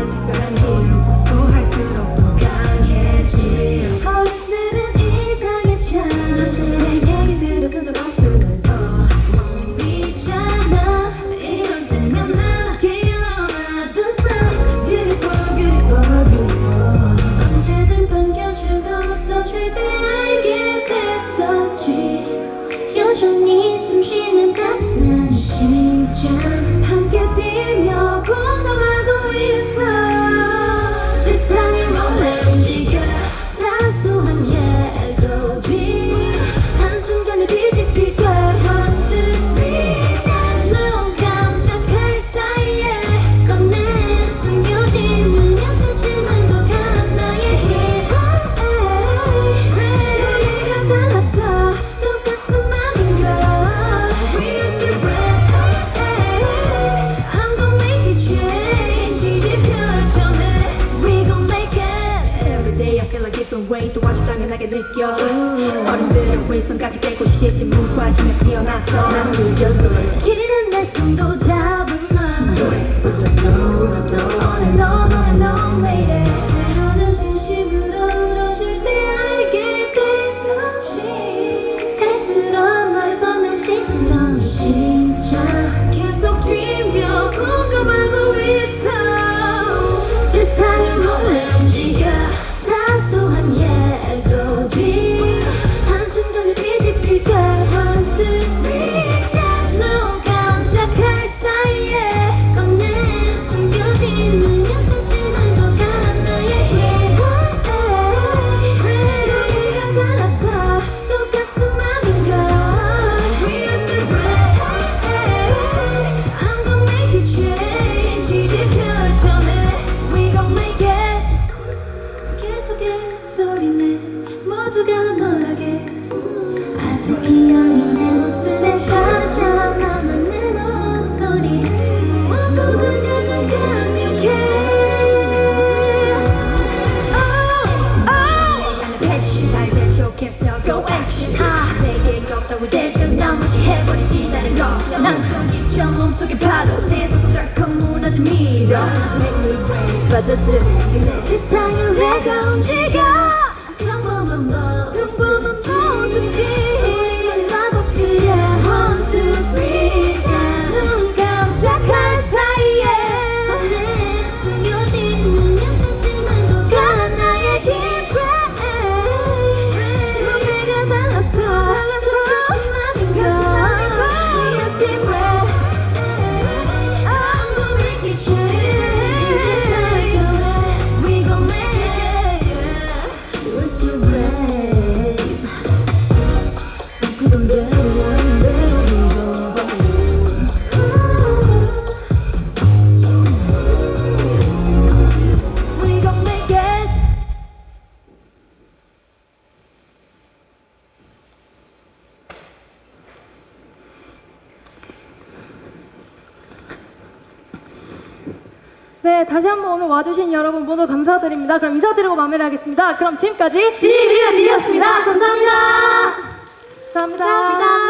특별한 힘 소소할수록 더 강해지 어른들은 이상했잖아 내 얘기 들어준 적 없으면서 있잖아 이럴 때면 나 귀여워하던 사람 Beautiful beautiful beautiful 언제든 반겨주고 웃어줄 때 알게 됐었지 여전히 숨쉬는 따스한 심장 함께 뛰며 공감하고 있어 세상을 몰래 움직여 사소한 예고들 한순간에 뒤집힐까 One, two, three 눈 깜짝할 사이에 꺼내 숨겨진 눈양차지만 더 강한 나의 힘 우리가 달랐어 똑같은 맘인가 We are still brave I'm gon' make it change 이제 펼쳐내 We gon' make it Every day I feel a different way 또 아주 당연하게 느껴 어른들의 왼손까지 깨고 싶지 무관심에 피어났어 난 그저 너의 길은 내 손도 잡은 너 너의 불쌍함으로도 On and on on and on lady 때로는 진심으로 울어줄 때 알게 됐었지 갈수록 널 보면 시끄러운 심장 계속 뛰며 공감하고 있어 세상을 몰래 움직여 사소한 예고들 한순간에 뒤집힐까 One, two, three 눈 깜짝할 사이에 꺼내 숨겨진 눈양차지만 더 강한 나의 힘 우리가 달랐어 똑같은 맘인가 We are still brave I'm gon' make it change 이제 펼쳐내 We gon' make it 계속해 소리내 모두가 놀라게 아득히 여린 내 모습에 찾아 나만 내 목소리 무엇보다 가장 강력해 나는 패션 날 재촉해서 go action 내게 없다고 대뜸 난 무시해버리지 다른 걱정 난 숨기쳐 몸속에 파도 세상에서 덜컥 무너진 미러 Make me brave 빠져들게 내 세상을 내가 움직여 평범한 모습이 우리만의 마법들이야 One, two, three 눈 깜짝할 사이에 꺼내 숨겨진 눈양차지만 더 강한 나의 힘 우리가 달랐어 똑같은 맘인가 We are still brave I'm gon' make it change 이제 펼쳐내 We gon' make it We're still brave 그런 대로 원대로 믿어봐 We gon' make it 네, 다시 한번 오늘 와주신 여러분 모두 감사드립니다. 그럼 인사드리고 마무리하겠습니다. 그럼 지금까지 빌리였습니다. 감사합니다. 감사합니다.